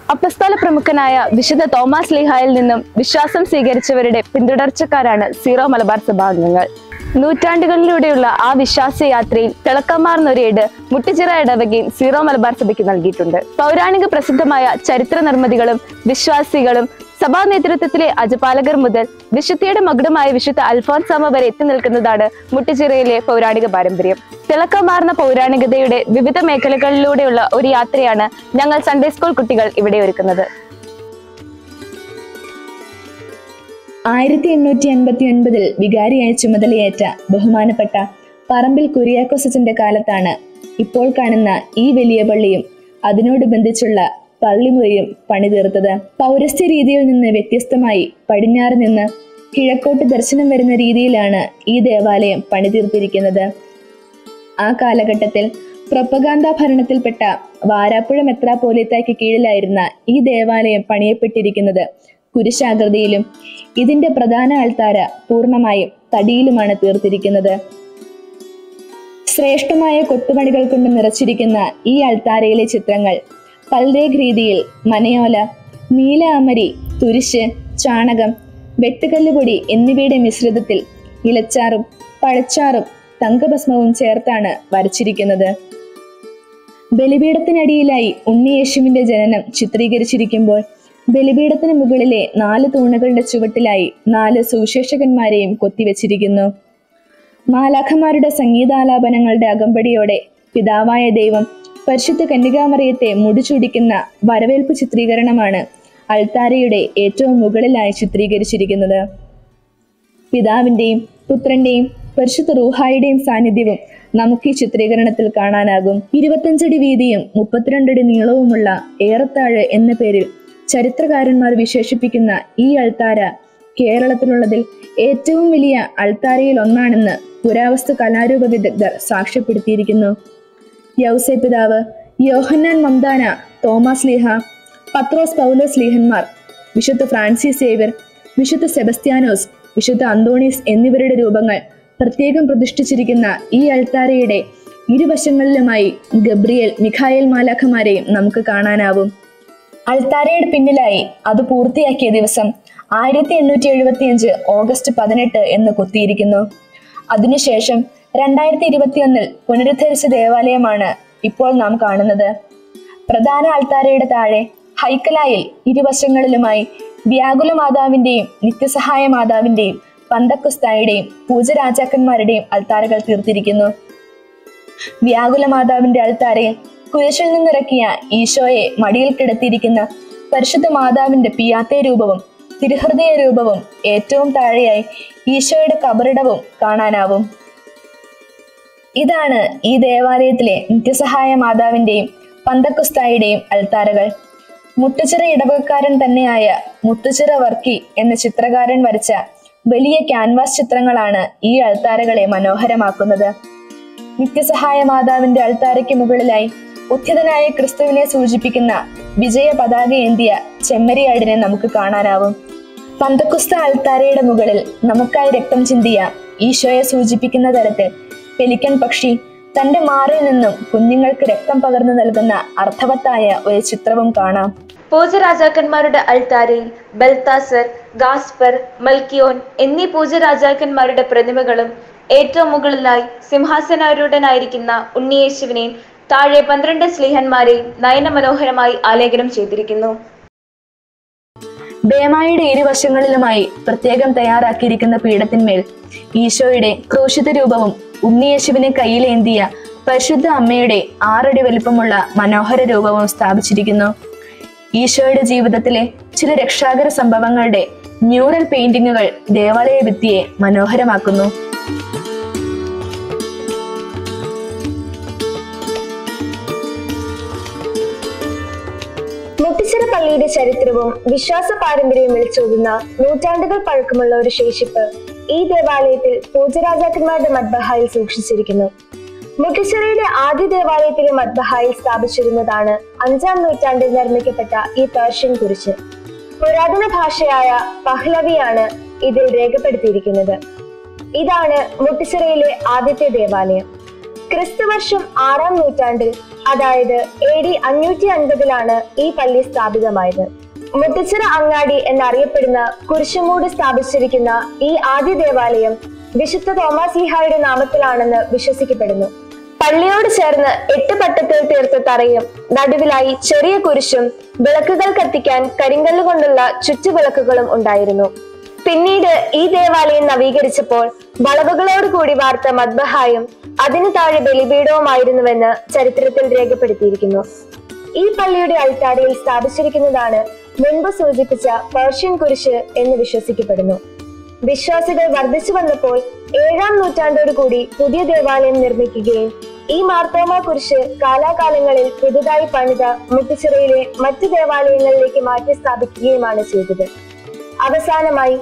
അപ്പസ്തോല പ്രമുഖനായ വിശുദ്ധ തോമസ് ശ്ലീഹായിൽ നിന്നും വിശ്വാസം സ്വീകരിച്ചവരുടെ പിന്തുടർച്ചക്കാരാണ് സീറോ മലബാർ സഭാംഗങ്ങൾ. നൂറ്റാണ്ടുകളിലൂടെയുള്ള ആ വിശ്വാസയാത്രയിൽ തിളക്കമാർന്ന ഒരു ഏട് മുട്ടിച്ചിറ ഇടവകയും സീറോ മലബാർ സഭയ്ക്ക് നൽകിയിട്ടുണ്ട്. പൗരാണിക പ്രസിദ്ധമായ ചരിത്ര നിർമ്മിതികളും വിശ്വാസികളും സഭാ നേതൃത്വത്തിലെ അജപാലകർ മുതൽ വിശുദ്ധിയുടെ മകുടമായ വിശുദ്ധ അൽഫോൻസാമ വരെ എത്തി നിൽക്കുന്നതാണ് മുട്ടിച്ചിറയിലെ പൗരാണിക പാരമ്പര്യം. തിളക്കമാർന്ന പൗരാണികതയുടെ വിവിധ മേഖലകളിലൂടെയുള്ള ഒരു യാത്രയാണ് ഞങ്ങൾ സൺഡേ സ്കൂൾ കുട്ടികൾ ഇവിടെ ഒരുക്കുന്നത്. 1889 വികാരിയായി ചുമതലയേറ്റ ബഹുമാനപ്പെട്ട പറമ്പിൽ കുര്യാക്കോസച്ചന്റെ കാലത്താണ് ഇപ്പോൾ കാണുന്ന ഈ വലിയ പള്ളിയും അതിനോട് ബന്ധിച്ചുള്ള പള്ളിമുറിയും പണിതീർത്തത്. പൗരസ്ത്യ രീതിയിൽ നിന്ന് വ്യത്യസ്തമായി പടിഞ്ഞാറ് നിന്ന് കിഴക്കോട്ട് ദർശനം വരുന്ന രീതിയിലാണ് ഈ ദേവാലയം പണിതീർത്തിരിക്കുന്നത്. ആ കാലഘട്ടത്തിൽ പ്രൊപ്പഗാന്ത ഭരണത്തിൽപ്പെട്ട വാരാപ്പുഴ മെത്രാപ്പോലീത്തായ്ക്ക് കീഴിലായിരുന്ന ഈ ദേവാലയം പണിയപ്പെട്ടിരിക്കുന്നത് കുരിശാകൃതിയിലും ഇതിന്റെ പ്രധാന അൾത്താര പൂർണ്ണമായും തടിയിലുമാണ് തീർത്തിരിക്കുന്നത്. ശ്രേഷ്ഠമായ കൊത്തുപണികൾ കൊണ്ട് നിറച്ചിരിക്കുന്ന ഈ അൾത്താരയിലെ ചിത്രങ്ങൾ പൽരേഖ് രീതിയിൽ മനയോല, നീല അമരി, തുരിശ്, ചാണകം, വെട്ടുകല്ലുപൊടി എന്നിവയുടെ മിശ്രിതത്തിൽ ഇലച്ചാറും പഴച്ചാറും തങ്കഭസ്മവും ചേർത്താണ് വരച്ചിരിക്കുന്നത്. ബലിപീഠത്തിനടിയിലായി ഉണ്ണിയേശുവിന്റെ ജനനം ചിത്രീകരിച്ചിരിക്കുമ്പോൾ ബലിപീഠത്തിന് മുകളിലെ 4 തൂണുകളുടെ ചുവട്ടിലായി 4 സുവിശേഷകന്മാരെയും കൊത്തിവെച്ചിരിക്കുന്നു. മാലാഖമാരുടെ സംഗീതാലാപനങ്ങളുടെ അകമ്പടിയോടെ പിതാവായ ദൈവം പരിശുദ്ധ കന്യകാമറിയത്തെ മുടിചൂടിക്കുന്ന വരവേൽപ്പ് ചിത്രീകരണമാണ് അൾത്താരയുടെ ഏറ്റവും മുകളിലായി ചിത്രീകരിച്ചിരിക്കുന്നത്. പിതാവിന്റെയും പുത്രന്റെയും പരിശുദ്ധ റൂഹായുടെയും സാന്നിധ്യവും നമുക്ക് ഈ ചിത്രീകരണത്തിൽ കാണാനാകും. 25 അടി വീതിയും 32 അടി നീളവുമുള്ള ഏറത്താഴ് എന്ന പേരിൽ ചരിത്രകാരന്മാർ വിശേഷിപ്പിക്കുന്ന ഈ അൾത്താര കേരളത്തിലുള്ളതിൽ ഏറ്റവും വലിയ അൾത്താരയിൽ ഒന്നാണെന്ന് പുരാവസ്തു കലാരൂപ വിദഗ്ധർ സാക്ഷ്യപ്പെടുത്തിയിരിക്കുന്നു. യൗസേ പിതാവ്, യോഹന്നാൻ മംദാന, തോമസ് ലീഹ, പത്രോസ് പൗലോസ് ലീഹന്മാർ, വിശുദ്ധ ഫ്രാൻസിസ് സേവ്യർ, വിശുദ്ധ സെബസ്ത്യാനോസ്, വിശുദ്ധ അന്തോണീസ് എന്നിവരുടെ രൂപങ്ങൾ പ്രത്യേകം പ്രതിഷ്ഠിച്ചിരിക്കുന്ന ഈ അൾത്താരയുടെ ഇരുവശങ്ങളിലുമായി ഗബ്രിയേൽ, മിഖായേൽ മാലാഖമാരെയും നമുക്ക് കാണാനാവും. അൾത്താരയുടെ പിന്നിലായി അത് പൂർത്തിയാക്കിയ ദിവസം 1875 ഓഗസ്റ്റ് 18 എന്ന് കൊത്തിയിരിക്കുന്നു. അതിനുശേഷം 2021 പുനരുദ്ധരിച്ച ദേവാലയമാണ് ഇപ്പോൾ നാം കാണുന്നത്. പ്രധാന അൾത്താരയുടെ താഴെ ഹൈക്കലായിൽ ഇരുവശങ്ങളിലുമായി വ്യാകുല മാതാവിന്റെയും നിത്യസഹായ മാതാവിന്റെയും പന്തക്കുസ്തായുടെയും പൂജരാജാക്കന്മാരുടെയും അൾത്താരകൾ തീർത്തിരിക്കുന്നു. വ്യാകുല മാതാവിന്റെ അൾത്താരയിൽ കുരിശിൽ നിന്നിറക്കിയ ഈശോയെ മടിയിൽ കിടത്തിയിരിക്കുന്ന പരിശുദ്ധ മാതാവിന്റെ പിയാത്തെ രൂപവും തിരുഹൃദയ രൂപവും ഏറ്റവും താഴെയായി ഈശോയുടെ കബറിടവും കാണാനാവും. ഇതാണ് ഈ ദേവാലയത്തിലെ നിത്യസഹായ മാതാവിന്റെയും പന്തക്കുസ്തായുടെയും അൾത്താരകൾ. മുട്ടുച്ചിറ ഇടവകക്കാരൻ തന്നെയായ മുത്തുച്ചിറ വർക്കി എന്ന ചിത്രകാരൻ വരച്ച വലിയ ക്യാൻവാസ് ചിത്രങ്ങളാണ് ഈ അൾത്താരകളെ മനോഹരമാക്കുന്നത്. നിത്യസഹായ മാതാവിന്റെ അൾത്താരയ്ക്ക് മുകളിലായി ഉത്ഥിതനായ ക്രിസ്തുവിനെ സൂചിപ്പിക്കുന്ന വിജയ പതാക ഏന്തിയ ചെമ്മരിയാടിനെ നമുക്ക് കാണാനാവും. പന്തക്കുസ്ത അൾത്താരയുടെ മുകളിൽ നമുക്കായി രക്തം ചിന്തിയ ഈശോയെ സൂചിപ്പിക്കുന്ന തരത്തിൽ പെലിക്കൻ പക്ഷി തന്റെ മാറിൽ നിന്നും കുഞ്ഞുങ്ങൾക്ക് രക്തം പകർന്നു നൽകുന്ന അർത്ഥവത്തായ ഒരു ചിത്രവും കാണാം. പൂജരാജാക്കന്മാരുടെ അൾത്താരയിൽ ബൽത്താസർ, ഗാസ്പർ, മൽക്കിയോൻ എന്നീ പൂജരാജാക്കന്മാരുടെ പ്രതിമകളും ഏറ്റവും മുകളിലായി സിംഹാസനാരൂഢനായിരിക്കുന്ന ഉണ്ണിയേശുവിനെയും താഴെ 12 സ്ലീഹന്മാരെയും നയനമനോഹരമായി ആലേഖനം ചെയ്തിരിക്കുന്നു. ബേമായുടെ ഇരുവശങ്ങളിലുമായി പ്രത്യേകം തയ്യാറാക്കിയിരിക്കുന്ന പീഠത്തിന്മേൽ ഈശോയുടെ ക്രൂശിത രൂപവും ഉണ്ണിയേശുവിനെ കയ്യിലേന്തിയ പരിശുദ്ധ അമ്മയുടെ 6 അടി വലിപ്പമുള്ള മനോഹര രൂപവും സ്ഥാപിച്ചിരിക്കുന്നു. ഈശോയുടെ ജീവിതത്തിലെ ചില രക്ഷാകര സംഭവങ്ങളുടെ മ്യൂറൽ പെയിന്റിങ്ങുകൾ ദേവാലയ ഭിത്തിയെ മനോഹരമാക്കുന്നു. മുട്ടിച്ചിറ പള്ളിയുടെ ചരിത്രവും വിശ്വാസ പാരമ്പര്യവും വിളിച്ചോതുന്ന നൂറ്റാണ്ടുകൾ പഴക്കമുള്ള ഒരു ശേഷിപ്പ് ഈ ദേവാലയത്തിൽ പൂജരാജാക്കന്മാരുടെ മദ്ബഹായിൽ സൂക്ഷിച്ചിരിക്കുന്നു. മുട്ടിച്ചിറയുടെ ആദ്യ ദേവാലയത്തിലെ മദ്ബഹായിൽ സ്ഥാപിച്ചിരുന്നതാണ് 5-ാം നൂറ്റാണ്ടിൽ നിർമ്മിക്കപ്പെട്ട ഈ പേർഷ്യൻ കുരിശ്. പുരാതന ഭാഷയായ പഹ്ലവിയാണ് ഇതിൽ രേഖപ്പെടുത്തിയിരിക്കുന്നത്. ഇതാണ് മുട്ടിച്ചിറയിലെ ആദ്യത്തെ ദേവാലയം. ക്രിസ്തുവർഷം 6-ാം നൂറ്റാണ്ടിൽ അതായത് AD 550 ഈ പള്ളി സ്ഥാപിതമായത്. മുട്ടിച്ചിറ അങ്ങാടി എന്നറിയപ്പെടുന്ന കുരിശുമൂട് സ്ഥാപിച്ചിരിക്കുന്ന ഈ ആദ്യ ദേവാലയം വിശുദ്ധ തോമാസ് ലീഹായുടെ നാമത്തിലാണെന്ന് വിശ്വസിക്കപ്പെടുന്നു. പള്ളിയോട് ചേർന്ന് 8 പട്ടത്തിൽ തീർത്ത തറയും നടുവിലായി ചെറിയ കുരിശും വിളക്കുകൾ കത്തിക്കാൻ കരിങ്കല്ല് കൊണ്ടുള്ള ചുറ്റുവിളക്കുകളും ഉണ്ടായിരുന്നു. പിന്നീട് ഈ ദേവാലയം നവീകരിച്ചപ്പോൾ വളവുകളോട് കൂടി വാർത്ത മദ്ബഹായും അതിനു താഴെ ബലിപീഠവുമായിരുന്നുവെന്ന് ചരിത്രത്തിൽ രേഖപ്പെടുത്തിയിരിക്കുന്നു. ഈ പള്ളിയുടെ അൾത്താരയിൽ സ്ഥാപിച്ചിരിക്കുന്നതാണ് മുൻപ് സൂചിപ്പിച്ച പേർഷ്യൻ കുരിശ് എന്ന് വിശ്വസിക്കപ്പെടുന്നു. വിശ്വാസികൾ വർദ്ധിച്ചു വന്നപ്പോൾ 7-ാം നൂറ്റാണ്ടോടുകൂടി പുതിയ ദേവാലയം നിർമ്മിക്കുകയും ഈ മാർത്തോമ കുരിശ് കാലാകാലങ്ങളിൽ പുതുതായി പണിത മുട്ടിച്ചിറയിലെ മറ്റു ദേവാലയങ്ങളിലേക്ക് മാറ്റി സ്ഥാപിക്കുകയുമാണ് ചെയ്തത്. അവസാനമായി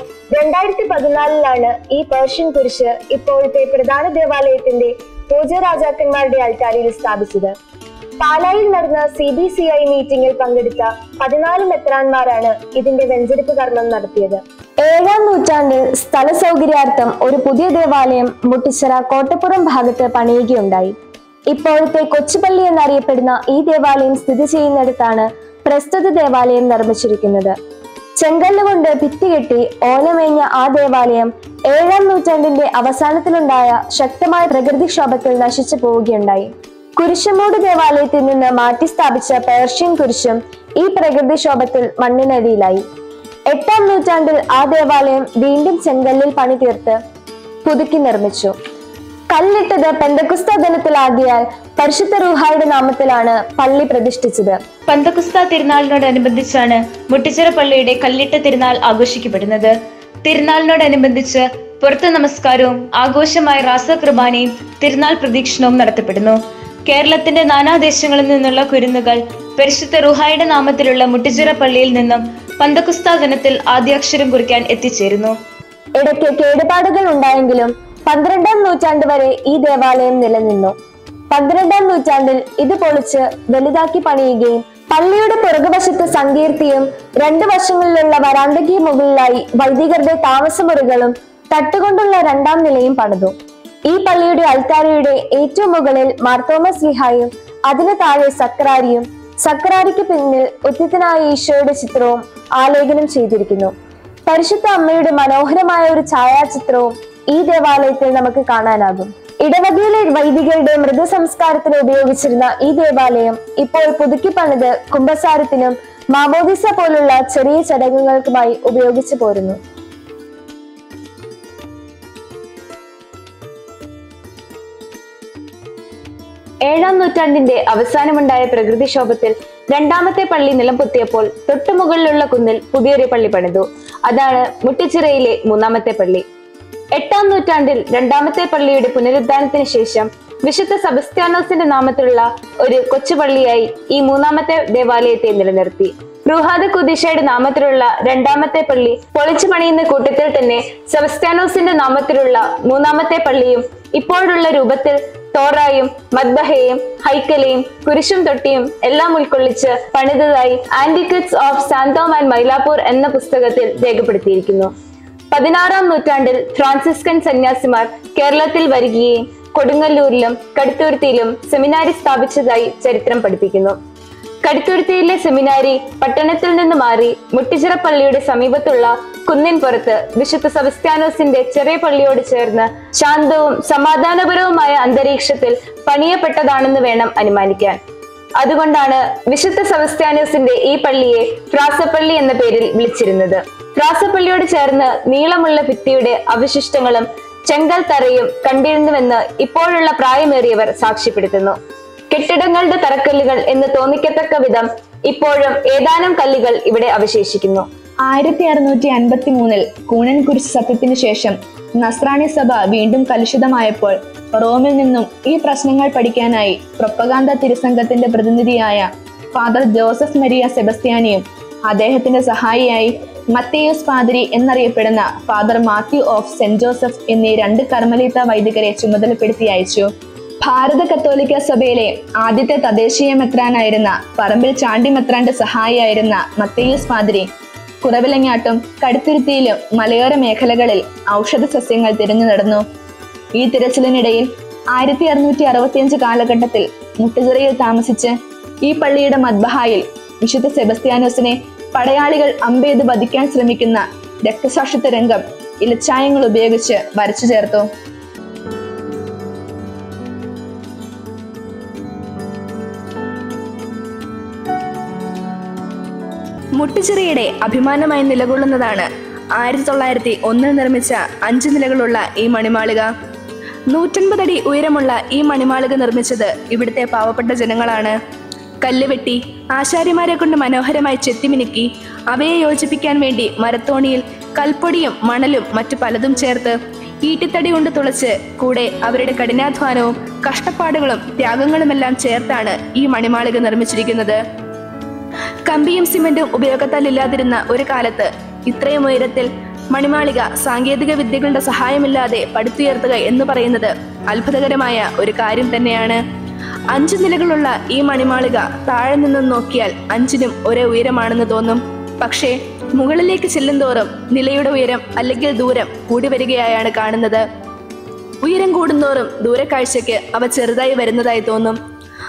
2014 ഈ പേർഷ്യൻ കുരിശ് ഇപ്പോഴത്തെ പ്രധാന ദേവാലയത്തിന്റെ പൂജരാജാക്കന്മാരുടെ അൾത്താരയിൽ സ്ഥാപിച്ചത്. പാലായിൽ നടന്ന CBCI മീറ്റിംഗിൽ പങ്കെടുത്ത 14 മെത്രാന്മാരാണ് ഇതിന്റെ വെഞ്ചരിപ്പ് കർമ്മം നടത്തിയത്. 7-ാം നൂറ്റാണ്ടിൽ സ്ഥല സൗകര്യാർത്ഥം ഒരു പുതിയ ദേവാലയം മുട്ടിച്ചിറ കോട്ടപ്പുറം ഭാഗത്ത് പണിയുകയുണ്ടായി. ഇപ്പോഴത്തെ കൊച്ചുപള്ളി എന്നറിയപ്പെടുന്ന ഈ ദേവാലയം സ്ഥിതി ചെയ്യുന്നിടത്താണ് പ്രസ്തുത ദേവാലയം നിർമ്മിച്ചിരിക്കുന്നത്. ചെങ്കല്ല് കൊണ്ട് ഭിത്തി കെട്ടി ഓലമേഞ്ഞ ആ ദേവാലയം 7-ാം നൂറ്റാണ്ടിന്റെ അവസാനത്തിലുണ്ടായ ശക്തമായ പ്രകൃതിക്ഷോഭത്തിൽ നശിച്ചു പോവുകയുണ്ടായി. കുരിശുമൂട് ദേവാലയത്തിൽ നിന്ന് മാറ്റി സ്ഥാപിച്ച പേർഷ്യൻ കുരിശും ഈ പ്രകൃതിക്ഷോഭത്തിൽ മണ്ണിനടിയിലായി. 8-ാം നൂറ്റാണ്ടിൽ ആ ദേവാലയം വീണ്ടും ചെങ്കല്ലിൽ പണി തീർത്ത് പുതുക്കി നിർമ്മിച്ചു. കല്ലിട്ടത് പെന്തക്കുസ്ത ദിനത്തിലാകിയാൽ പരിശുദ്ധ റൂഹായുടെ നാമത്തിലാണ് പള്ളി പ്രതിഷ്ഠിച്ചത്. പെന്തക്കുസ്ത തിരുനാളിനോടനുബന്ധിച്ചാണ് മുട്ടിച്ചിറ പള്ളിയുടെ കല്ലിട്ട തിരുനാൾ ആഘോഷിക്കപ്പെടുന്നത്. തിരുനാളിനോടനുബന്ധിച്ച് പുറത്ത് നമസ്കാരവും ആഘോഷമായ റാസ കുർബാനയും തിരുനാൾ പ്രദക്ഷിണവും നടത്തപ്പെടുന്നു. കേരളത്തിന്റെ നാനാദേശങ്ങളിൽ നിന്നുള്ള കുരുന്നുകൾ പരിശുദ്ധ റൂഹായുടെ നാമത്തിലുള്ള മുട്ടിച്ചിറ പള്ളിയിൽ നിന്നും പെന്തക്കുസ്ത ദിനത്തിൽ ആദ്യാക്ഷരം കുറിക്കാൻ എത്തിച്ചേരുന്നു. ഇടയ്ക്ക് കേടുപാടുകൾ ഉണ്ടായെങ്കിലും 12-ാം നൂറ്റാണ്ട് വരെ ഈ ദേവാലയം നിലനിന്നു. 12-ാം നൂറ്റാണ്ടിൽ ഇത് പൊളിച്ച് വലുതാക്കി പണിയുകയും പള്ളിയുടെ പുറകുവശത്ത് സങ്കീർത്തിയും 2 വശങ്ങളിലുള്ള വരാന്തയ്ക്ക് മുകളിലായി വൈദികരുടെ താമസമുറികളും തട്ടുകൊണ്ടുള്ള 2-ാം നിലയും പണിതു. ഈ പള്ളിയുടെ അൾത്താരയുടെ ഏറ്റവും മുകളിൽ മാർത്തോമസ് ലീഹായും അതിന് താഴെ സക്രാരിയും സക്രാരിക്ക് പിന്നിൽ ഉത്തിതനായ ഈശോയുടെ ചിത്രവും ആലേഖനം ചെയ്തിരിക്കുന്നു. പരിശുദ്ധ അമ്മയുടെ മനോഹരമായ ഒരു ഛായാചിത്രവും ഈ ദേവാലയത്തിൽ നമുക്ക് കാണാനാകും. ഇടവകയിലെ വൈദികരുടെ മൃതസംസ്കാരത്തിന് ഉപയോഗിച്ചിരുന്ന ഈ ദേവാലയം ഇപ്പോൾ പുതുക്കി പണിത് കുംഭസാരത്തിനും മാമോദിസ പോലുള്ള ചെറിയ ചടങ്ങുകൾക്കുമായി ഉപയോഗിച്ചു പോരുന്നു. 7-ാം നൂറ്റാണ്ടിന്റെ അവസാനമുണ്ടായ പ്രകൃതിക്ഷോഭത്തിൽ 2ാമത്തെ പള്ളി നിലംപൊത്തിയപ്പോൾ തൊട്ടുമുകളിലുള്ള കുന്നിൽ പുതിയൊരു പള്ളി പണിതു. അതാണ് മുട്ടിച്ചിറയിലെ 3ാമത്തെ പള്ളി. 8-ാം നൂറ്റാണ്ടിൽ 2ാമത്തെ പള്ളിയുടെ പുനരുദ്ധാനത്തിന് ശേഷം വിശുദ്ധ സെബസ്ത്യാനോസിന്റെ നാമത്തിലുള്ള ഒരു കൊച്ചുപള്ളിയായി ഈ 3ാമത്തെ ദേവാലയത്തെ നിലനിർത്തി. റുഹാദ കുദിശയുടെ നാമത്തിലുള്ള 2ാമത്തെ പള്ളി പൊളിച്ചു പണിയുന്ന കൂട്ടത്തിൽ തന്നെ സെബസ്ത്യാനോസിന്റെ നാമത്തിലുള്ള 3ാമത്തെ പള്ളിയും ഇപ്പോഴുള്ള രൂപത്തിൽ തോറായും മദ്ബഹയും ഹൈക്കലയും കുരിശും തൊട്ടിയും എല്ലാം ഉൾക്കൊള്ളിച്ച് പണിതതായി antiquities of Santhome and Mylapore എന്ന പുസ്തകത്തിൽ രേഖപ്പെടുത്തിയിരിക്കുന്നു. 16-ാം നൂറ്റാണ്ടിൽ ഫ്രാൻസിസ്കൻ സന്യാസിമാർ കേരളത്തിൽ വരികയും കൊടുങ്ങല്ലൂരിലും കടുത്തുരുത്തിയിലും സെമിനാരി സ്ഥാപിച്ചതായി ചരിത്രം പഠിപ്പിക്കുന്നു. കടുത്തുരുത്തിയിലെ സെമിനാരി പട്ടണത്തിൽ നിന്ന് മാറി മുട്ടിച്ചിറ പള്ളിയുടെ സമീപത്തുള്ള കുന്നിൻ പുറത്ത് വിശുദ്ധ സെബസ്ത്യാനോസിന്റെ ചെറിയ പള്ളിയോട് ചേർന്ന് ശാന്തവും സമാധാനപരവുമായ അന്തരീക്ഷത്തിൽ പണിയപ്പെട്ടതാണെന്ന് വേണം അനുമാനിക്കാൻ. അതുകൊണ്ടാണ് വിശുദ്ധ സെബസ്ത്യാനോസിന്റെ ഈ പള്ളിയെ ഫ്രാസപ്പള്ളി എന്ന പേരിൽ വിളിച്ചിരുന്നത്. ഫ്രാസപ്പള്ളിയോട് ചേർന്ന് നീളമുള്ള ഭിത്തിയുടെ അവശിഷ്ടങ്ങളും ചെങ്കൽ തറയും കണ്ടിരുന്നുവെന്ന് ഇപ്പോഴുള്ള പ്രായമേറിയവർ സാക്ഷ്യപ്പെടുത്തുന്നു. കെട്ടിടങ്ങളുടെ തറക്കല്ലുകൾ എന്ന് തോന്നിക്കത്തക്ക വിധം ഇപ്പോഴും ഏതാനും കല്ലുകൾ ഇവിടെ അവശേഷിക്കുന്നു. 1653 കൂനൻ കുരിശ് സത്യത്തിനു ശേഷം നസ്രാണി സഭ വീണ്ടും കലുഷിതമായപ്പോൾ റോമിൽ നിന്നും ഈ പ്രശ്നങ്ങൾ പഠിക്കാനായി പ്രൊപ്പഗാന്ത തിരുസംഘത്തിന്റെ പ്രതിനിധിയായ ഫാദർ ജോസഫ് മരിയ സെബസ്ത്യാനിയും അദ്ദേഹത്തിന്റെ സഹായിയായി മത്തേയൂസ് പാതിരി എന്നറിയപ്പെടുന്ന father Matthew of Saint Joseph എന്നീ 2 കർമ്മലീത്ത വൈദികരെ ചുമതലപ്പെടുത്തി അയച്ചു. ഭാരത കത്തോലിക്ക സഭയിലെ ആദ്യത്തെ തദ്ദേശീയ മെത്രാനായിരുന്ന പറമ്പിൽ ചാണ്ടി മെത്രാന്റെ സഹായിയായിരുന്ന മത്തേയൂസ് പാതിരി കുറവിലങ്ങാട്ടും കടുത്തുരുത്തിയിലും മലയോര മേഖലകളിൽ ഔഷധ സസ്യങ്ങൾ തിരഞ്ഞു നടന്നു. ഈ തിരച്ചിലിനിടയിൽ 1665 കാലഘട്ടത്തിൽ മുട്ടുചിറയിൽ താമസിച്ച് ഈ പള്ളിയുടെ മദ്ബഹായിൽ വിശുദ്ധ സെബസ്ത്യാനോസിനെ പടയാളികൾ അമ്പെയ്ത് വധിക്കാൻ ശ്രമിക്കുന്ന രക്തസാക്ഷിത്വ രംഗം ഇലച്ചായങ്ങൾ ഉപയോഗിച്ച് വരച്ചു ചേർത്തു. മുട്ടുചിറയുടെ അഭിമാനമായി നിലകൊള്ളുന്നതാണ് 1901 നിർമ്മിച്ച 5 നിലകളുള്ള ഈ മണിമാളിക. 150 അടി ഉയരമുള്ള ഈ മണിമാളിക നിർമ്മിച്ചത് ഇവിടുത്തെ പാവപ്പെട്ട ജനങ്ങളാണ്. കല്ലുവെട്ടി ആശാരിമാരെ കൊണ്ട് മനോഹരമായി ചെത്തിമിനുക്കി അവയെ യോജിപ്പിക്കാൻ വേണ്ടി മരത്തോണിയിൽ കൽപ്പൊടിയും മണലും മറ്റു പലതും ചേർത്ത് ഈട്ടിത്തടി കൊണ്ട് തുളച്ച് കൂടെ അവരുടെ കഠിനാധ്വാനവും കഷ്ടപ്പാടുകളും ത്യാഗങ്ങളുമെല്ലാം ചേർത്താണ് ഈ മണിമാളിക നിർമ്മിച്ചിരിക്കുന്നത്. കമ്പിയും സിമന്റും ഉപയോഗത്താലില്ലാതിരുന്ന ഒരു കാലത്ത് ഇത്രയും ഉയരത്തിൽ മണിമാളിക സാങ്കേതിക വിദ്യകളുടെ സഹായമില്ലാതെ പടുത്തുയർത്തുക എന്ന് പറയുന്നത് അത്ഭുതകരമായ ഒരു കാര്യം തന്നെയാണ്. 5 നിലകളുള്ള ഈ മണിമാളിക താഴെ നിന്നും നോക്കിയാൽ 5നും ഒരേ ഉയരമാണെന്ന് തോന്നും. പക്ഷേ മുകളിലേക്ക് ചെല്ലുന്തോറും നിലയുടെ ഉയരം അല്ലെങ്കിൽ ദൂരം കൂടി വരികയായാണ് കാണുന്നത്. ഉയരം കൂടുന്തോറും ദൂരക്കാഴ്ചയ്ക്ക് അവ ചെറുതായി വരുന്നതായി തോന്നും.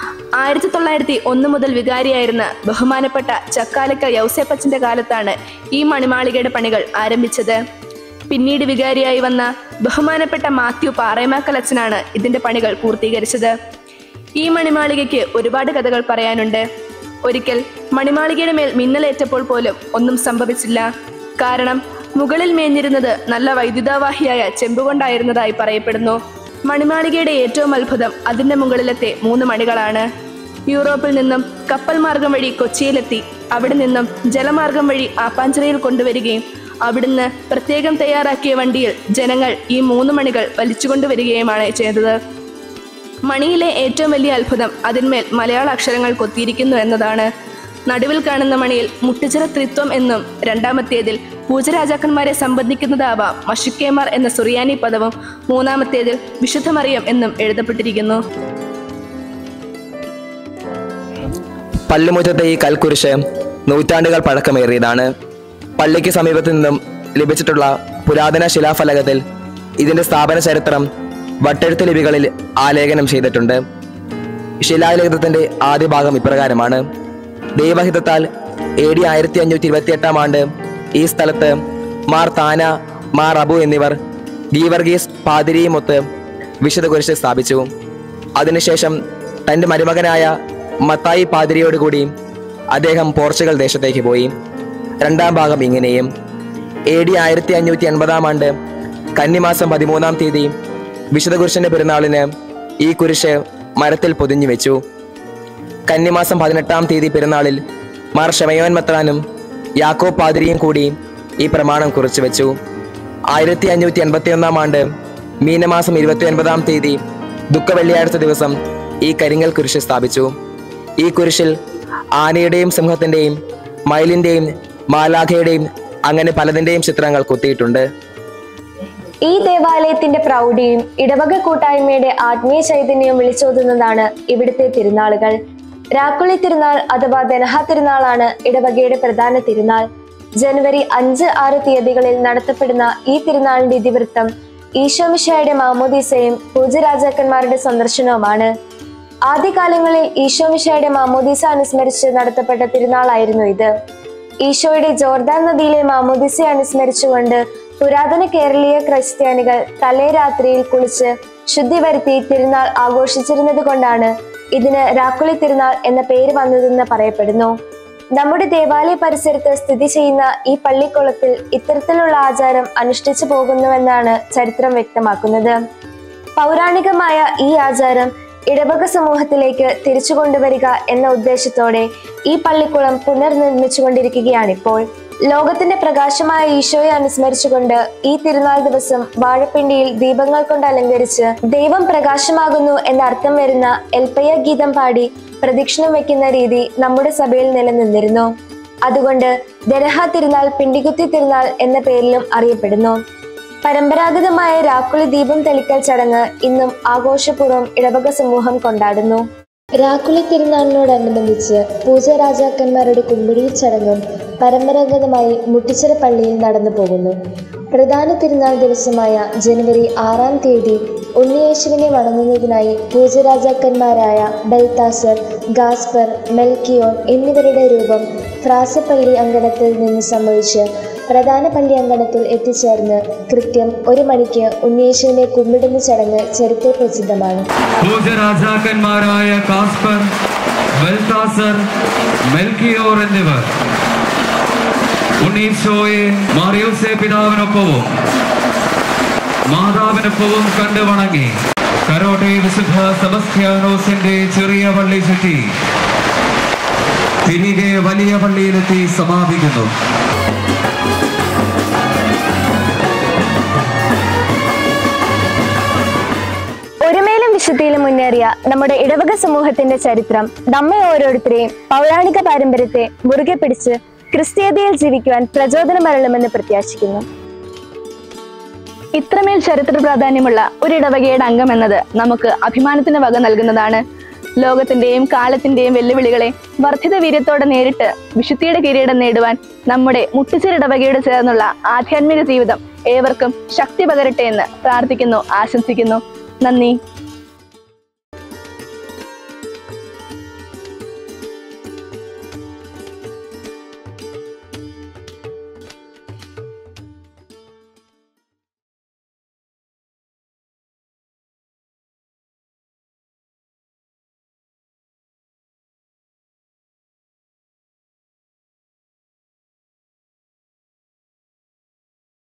1901 മുതൽ വികാരിയായിരുന്ന ബഹുമാനപ്പെട്ട ചക്കാലക്ക യൗസേപ്പച്ചന്റെ കാലത്താണ് ഈ മണിമാളികയുടെ പണികൾ ആരംഭിച്ചത്. പിന്നീട് വികാരിയായി വന്ന ബഹുമാനപ്പെട്ട മാത്യു പാറേമാക്കലച്ചനാണ് ഇതിന്റെ പണികൾ പൂർത്തീകരിച്ചത്. ഈ മണിമാളികയ്ക്ക് ഒരുപാട് കഥകൾ പറയാനുണ്ട്. ഒരിക്കൽ മണിമാളികയുടെ മേൽ മിന്നലേറ്റപ്പോൾ പോലും ഒന്നും സംഭവിച്ചില്ല. കാരണം മുകളിൽ മേഞ്ഞിരുന്നത് നല്ല വൈദ്യുതവാഹിയായ ചെമ്പുകൊണ്ടായിരുന്നതായി പറയപ്പെടുന്നു. മണിമാളികയുടെ ഏറ്റവും അത്ഭുതം അതിന്റെ മുകളിലത്തെ 3 മണികളാണ്. യൂറോപ്പിൽ നിന്നും കപ്പൽ മാർഗം വഴി കൊച്ചിയിലെത്തി അവിടെ നിന്നും ജലമാർഗം വഴി ആപ്പാഞ്ചിറയിൽ കൊണ്ടുവരികയും അവിടുന്ന് പ്രത്യേകം തയ്യാറാക്കിയ വണ്ടിയിൽ ജനങ്ങൾ ഈ 3 മണികൾ വലിച്ചുകൊണ്ടുവരികയുമാണ് ചെയ്തത്. മണിയിലെ ഏറ്റവും വലിയ അത്ഭുതം അതിന്മേൽ മലയാള അക്ഷരങ്ങൾ കൊത്തിയിരിക്കുന്നു എന്നതാണ്. നടുവിൽ കാണുന്ന മണിയിൽ മുട്ടുചിറ ത്രിത്വം എന്നും രണ്ടാമത്തേതിൽ പൂജരാജാക്കന്മാരെ സംബന്ധിക്കുന്നതാവാം മഷുക്കേമാർ എന്ന സുറിയാനി പദവും മൂന്നാമത്തേതിൽ വിശുദ്ധ മറിയം എന്നും എഴുതപ്പെട്ടിരിക്കുന്നു. പള്ളിമുറ്റത്തെ ഈ കൽക്കുരിശ് നൂറ്റാണ്ടുകൾ പഴക്കമേറിയതാണ്. പള്ളിക്ക് സമീപത്തു നിന്നും ലഭിച്ചിട്ടുള്ള പുരാതന ശിലാഫലകത്തിൽ ഇതിന്റെ സ്ഥാപന ചരിത്രം വട്ടെഴുത്ത് ലിപികളിൽ ആലേഖനം ചെയ്തിട്ടുണ്ട്. ശിലാലേഖനത്തിന്റെ ആദ്യ ഭാഗം ഇപ്രകാരമാണ്: ദൈവഹിതത്താൽ AD 1528 ആണ്ട് ഈ സ്ഥലത്ത് മാർ താന, മാർ അബു എന്നിവർ ഗീവർഗീസ് പാതിരിയുമൊത്ത് വിശുദ്ധ കുരിശ് സ്ഥാപിച്ചു. അതിനുശേഷം തൻ്റെ മരുമകനായ മത്തായി പാതിരിയോടുകൂടി അദ്ദേഹം പോർച്ചുഗൽ ദേശത്തേക്ക് പോയി. രണ്ടാം ഭാഗം ഇങ്ങനെയും: AD 1580 ആണ്ട് കന്നിമാസം 13-ാം തീയതി വിശുദ്ധ കുരിശിന്റെ പെരുന്നാളിന് ഈ കുരിശ് മരത്തിൽ പൊതിഞ്ഞു വെച്ചു. കന്നിമാസം 18-ാം തീയതി പെരുന്നാളിൽ മാർ ഷമയോൻ മെത്രാനും യാക്കോബ് പാതിരിയും കൂടി ഈ പ്രമാണം കുറിച്ചു വെച്ചു. 1581 ആണ്ട് മീനമാസം 29-ാം തീയതി ദുഃഖവെള്ളിയാഴ്ച ദിവസം ഈ കരിങ്കൽ കുരിശ് സ്ഥാപിച്ചു. ഈ കുരിശിൽ ആനയുടെയും സിംഹത്തിൻ്റെയും മയിലിൻ്റെയും മാലാഖയുടെയും അങ്ങനെ പലതിൻ്റെയും ചിത്രങ്ങൾ കൊത്തിയിട്ടുണ്ട്. ഈ ദേവാലയത്തിന്റെ പ്രൗഢിയും ഇടവക കൂട്ടായ്മയുടെ ആത്മീയ ചൈതന്യവും വിളിച്ചോതുന്നതാണ് ഇവിടുത്തെ തിരുനാളുകൾ. രാക്കുളി തിരുനാൾ അഥവാ ദനഹ തിരുനാളാണ് ഇടവകയുടെ പ്രധാന തിരുനാൾ. ജനുവരി 5, 6 തീയതികളിൽ നടത്തപ്പെടുന്ന ഈ തിരുനാളിന്റെ ഇതിവൃത്തം ഈശോമിശിഹായുടെ മാമോദീസയും പൂജരാജാക്കന്മാരുടെ സന്ദർശനവുമാണ്. ആദ്യകാലങ്ങളിൽ ഈശോമിശിഹായുടെ മാമോദീസ അനുസ്മരിച്ച് നടത്തപ്പെട്ട തിരുനാളായിരുന്നു ഇത്. ഈശോയുടെ ജോർദാൻ നദിയിലെ മാമോദീസയെ അനുസ്മരിച്ചുകൊണ്ട് പുരാതന കേരളീയ ക്രിസ്ത്യാനികൾ തലേ രാത്രിയിൽ കുളിച്ച് ശുദ്ധി വരുത്തി തിരുനാൾ ആഘോഷിച്ചിരുന്നത് കൊണ്ടാണ് ഇതിന് രാക്കുളി തിരുനാൾ എന്ന പേര് വന്നതെന്ന് പറയപ്പെടുന്നു. നമ്മുടെ ദേവാലയ പരിസരത്ത് സ്ഥിതി ചെയ്യുന്ന ഈ പള്ളിക്കുളത്തിൽ ഇത്തരത്തിലുള്ള ആചാരം അനുഷ്ഠിച്ചു പോകുന്നുവെന്നാണ് ചരിത്രം വ്യക്തമാക്കുന്നത്. പൗരാണികമായ ഈ ആചാരം ഇടവക സമൂഹത്തിലേക്ക് തിരിച്ചു കൊണ്ടുവരിക എന്ന ഉദ്ദേശത്തോടെ ഈ പള്ളിക്കുളം പുനർനിർമ്മിച്ചുകൊണ്ടിരിക്കുകയാണിപ്പോൾ. ലോകത്തിന്റെ പ്രകാശമായ ഈശോയെ അനുസ്മരിച്ചുകൊണ്ട് ഈ തിരുനാൾ ദിവസം വാഴപ്പിണ്ടിയിൽ ദീപങ്ങൾ കൊണ്ട് അലങ്കരിച്ച് ദൈവം പ്രകാശമാകുന്നു എന്ന അർത്ഥം വരുന്ന എൽപ്പയ ഗീതം പാടി പ്രദക്ഷിണം വെക്കുന്ന രീതി നമ്മുടെ സഭയിൽ നിലനിന്നിരുന്നു. അതുകൊണ്ട് ദനഹ തിരുനാൾ പിണ്ടികുത്തി തിരുനാൾ എന്ന പേരിലും അറിയപ്പെടുന്നു. പരമ്പരാഗതമായ രാക്കുളി ദീപം തെളിക്കൽ ചടങ്ങ് ഇന്നും ആഘോഷപൂർവ്വം ഇടവക സമൂഹം കൊണ്ടാടുന്നു. രാക്കുളി തിരുനാളിനോടനുബന്ധിച്ച് പൂജരാജാക്കന്മാരുടെ കുമ്പിടിയിൽ ചടങ്ങും പരമ്പരാഗതമായി മുട്ടിച്ചിറ പള്ളിയിൽ നടന്നു പോകുന്നു. പ്രധാന തിരുനാൾ ദിവസമായ ജനുവരി 6-ാം തീയതി ഉണ്ണിയേശുവിനെ വണങ്ങുന്നതിനായി പൂജരാജാക്കന്മാരായ ബെൽത്താസർ, ഗാസ്പർ, മെൽക്കിയോർ എന്നിവരുടെ രൂപം ഫ്രാസപ്പള്ളി അങ്കണത്തിൽ നിന്ന് സംഭവിച്ച് പ്രധാന പള്ളി അങ്കണത്തിൽ എത്തിച്ചേർന്ന് കൃത്യം 1 മണിക്ക് ഉണ്ണിയേശുവിനെ കുമ്പിടുന്ന ചടങ്ങ് ചരിത്ര പ്രസിദ്ധമാണ്. പൂജരാജാക്കന്മാരായ ഗാസ്പർ, ബെൽത്താസർ, മെൽക്കിയോർ എന്നിവർ ഉണ്ണീശോയെ മാറിയോസേ പിതാവിനൊപ്പവും മാതാവിനൊപ്പവും കണ്ടു വണങ്ങി കരോട്ടെ വിശുദ്ധ സെബസ്ത്യാനോസിന്റെ ചെറിയ പള്ളി ചുറ്റി തിരികെ വലിയ പള്ളിയിലെത്തി സമാപിക്കുന്നു. ഒരുമയിലും വിശുദ്ധിയിലും മുന്നേറിയ നമ്മുടെ ഇടവക സമൂഹത്തിന്റെ ചരിത്രം നമ്മെ ഓരോരുത്തരെയും പൗരാണിക പാരമ്പര്യത്തെ മുറുകെ പിടിച്ച് ക്രിസ്തീയതയിൽ ജീവിക്കുവാൻ പ്രചോദനമരളുമെന്ന് പ്രത്യാശിക്കുന്നു. ഇത്രമേൽ ചരിത്ര പ്രാധാന്യമുള്ള ഒരു ഇടവകയുടെ അംഗം എന്നത് നമുക്ക് അഭിമാനത്തിന് വക നൽകുന്നതാണ്. ലോകത്തിന്റെയും കാലത്തിന്റെയും വെല്ലുവിളികളെ വർദ്ധിത വീര്യത്തോടെ നേരിട്ട് വിശുദ്ധിയുടെ കിരീടം നേടുവാൻ നമ്മുടെ മുട്ടുചിറ ഇടവകയോട് ചേർന്നുള്ള ആധ്യാത്മിക ജീവിതം ഏവർക്കും ശക്തി പകരട്ടെ എന്ന് പ്രാർത്ഥിക്കുന്നു, ആശംസിക്കുന്നു. നന്ദി.